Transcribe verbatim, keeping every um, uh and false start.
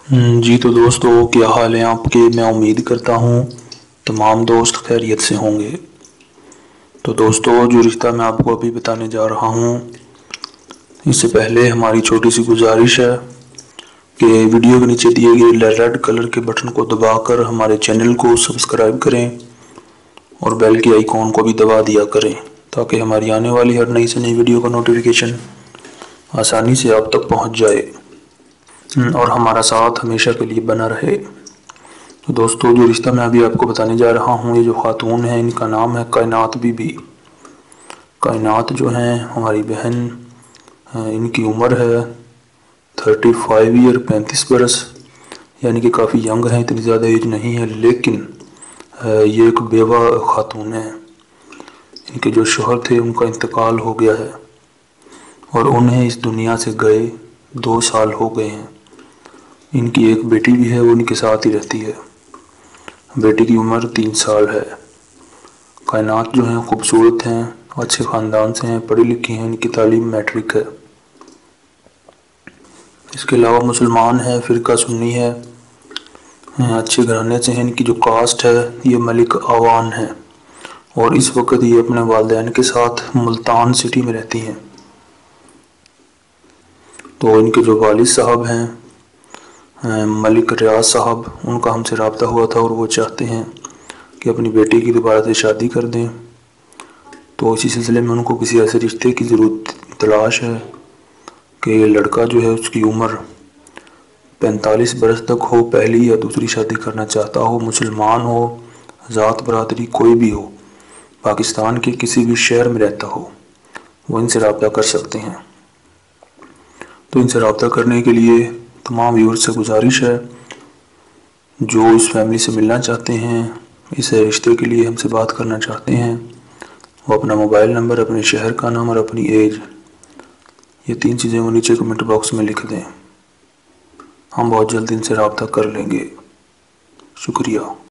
ہم، جی تو دوستو کیا حال ہے آپ کے؟ میں امید کرتا ہوں تمام دوست خیریت سے ہوں گے۔ تو دوستو جو رشتہ میں آپ کو ابھی بتانے جا رہا ہوں، اس سے پہلے ہماری چھوٹی سی گزارش ہے کہ ویڈیو کے نیچے دیے گئے ریڈ کلر کے بٹن کو دبا کر ہمارے چینل کو سبسکرائب کریں اور بیل کی آئیکن کو بھی دبا دیا کریں تاکہ ہماری آنے والی ہر نئی سے نئی ویڈیو کا نوٹیفیکیشن آسانی سے آپ تک پہنچ جائے اور ہمارا ساتھ ہمیشہ کے لیے بنا رہے۔ تو دوستو جو رشتہ میں ابھی آپ کو بتانے جا رہا ہوں، یہ جو خاتون ہے ان کا نام ہے کائنات بی بی۔ کائنات جو ہیں ہماری بہن، ان کی عمر ہے تھرٹی فائیو ایئر پینتیس برس، یعنی کہ کافی ینگ ہیں، اتنی زیادہ ایج نہیں ہے، لیکن یہ ایک بیوہ خاتون ہے۔ ان کے جو شوہر تھے ان کا انتقال ہو گیا ہے اور انہیں اس دنیا سے گئے دو سال ہو گئے ہیں۔ ان کی ایک بیٹی بھی ہے، وہ ان کے ساتھ ہی رہتی ہے۔ بیٹی کی عمر تین سال ہے۔ کائنات جو ہیں خوبصورت ہیں، اچھے خاندان سے ہیں، پڑھی لکھی ہیں، ان کی تعلیم میٹرک ہے۔ اس کے علاوہ مسلمان ہیں، فرقہ سنی ہے، اچھے گھرانے سے ہیں۔ ان کی جو کاسٹ ہے یہ ملک آوان ہے اور اس وقت یہ اپنے والدین کے ساتھ ملتان سٹی میں رہتی ہیں۔ تو ان کے جو والد صاحب ہیں ملک ریاض صاحب، ان کا ہم سے رابطہ ہوا تھا اور وہ چاہتے ہیں کہ اپنی بیٹی کی دوبارہ سے شادی کر دیں۔ تو اسی سلسلے میں ان کو کسی ایسے رشتے کی ضرورت تلاش ہے کہ یہ لڑکا جو ہے اس کی عمر پینتالیس برس تک ہو، پہلی یا دوسری شادی کرنا چاہتا ہو، مسلمان ہو، ذات برادری کوئی بھی ہو، پاکستان کے کسی بھی شہر میں رہتا ہو، وہ ان سے رابطہ کر سکتے ہیں۔ تو ان سے رابطہ کرنے کے لیے تمام ویورز سے گزارش ہے جو اس فیملی سے ملنا چاہتے ہیں، اس رشتے کے لیے ہم سے بات کرنا چاہتے ہیں، وہ اپنا موبائل نمبر، اپنے شہر کا نام اور اپنی ایج، یہ تین چیزیں وہ نیچے کمنٹ باکس میں لکھ دیں۔ ہم بہت جلد ان سے رابطہ کر لیں گے۔ شکریہ۔